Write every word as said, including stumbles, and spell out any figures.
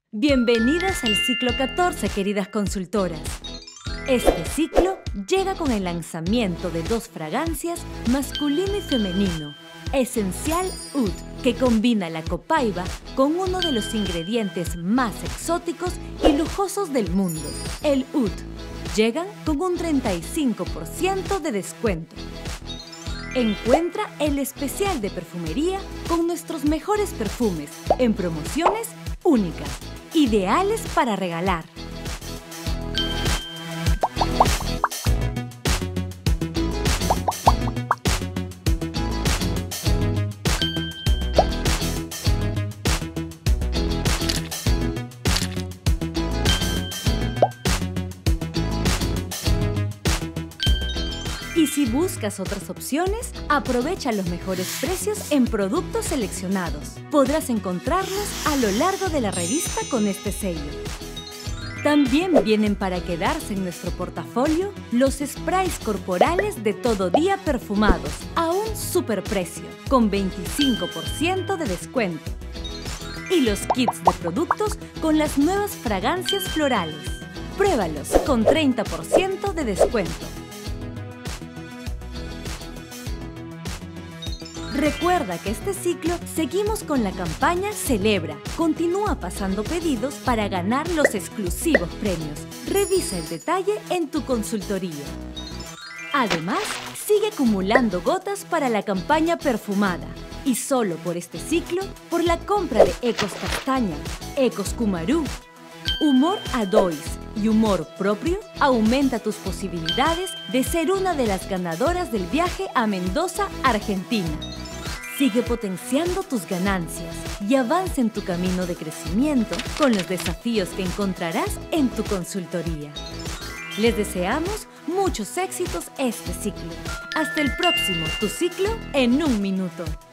Bienvenidas al ciclo catorce, queridas consultoras. Este ciclo llega con el lanzamiento de dos fragancias masculino y femenino, Esencial Oud, que combina la copaiba con uno de los ingredientes más exóticos y lujosos del mundo, el oud. Llegan con un treinta y cinco por ciento de descuento. Encuentra el especial de perfumería con nuestros mejores perfumes en promociones únicas, ideales para regalar. Y si buscas otras opciones, aprovecha los mejores precios en productos seleccionados. Podrás encontrarlos a lo largo de la revista con este sello. También vienen para quedarse en nuestro portafolio los sprays corporales de todo día perfumados a un superprecio, con veinticinco por ciento de descuento. Y los kits de productos con las nuevas fragancias florales. Pruébalos con treinta por ciento de descuento. Recuerda que este ciclo seguimos con la campaña Celebra. Continúa pasando pedidos para ganar los exclusivos premios. Revisa el detalle en tu consultoría. Además, sigue acumulando gotas para la campaña perfumada. Y solo por este ciclo, por la compra de Ecos Castaña, Ecos Kumaru, Humor Adois y Humor Propio, aumenta tus posibilidades de ser una de las ganadoras del viaje a Mendoza, Argentina. Sigue potenciando tus ganancias y avanza en tu camino de crecimiento con los desafíos que encontrarás en tu consultoría. Les deseamos muchos éxitos este ciclo. Hasta el próximo Tu Ciclo en un Minuto.